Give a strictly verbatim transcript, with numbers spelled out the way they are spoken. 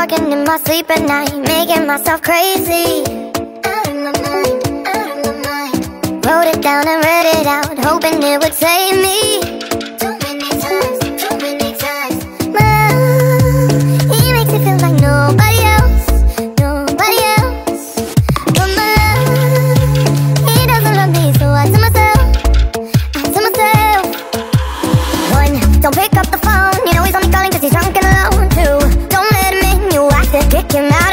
talking in my sleep at night, making myself crazy. Out of my mind, out of my mind. Wrote it down and read it out, hoping it would save me. Too many times, too many times. My love, he makes me feel like nobody else, nobody else. But my love, he doesn't love me, so I tell myself, I tell myself. One, don't pick up the phone, you know he's only calling cause he's drunk and alone. Two, don't let him in, you have to kick him out.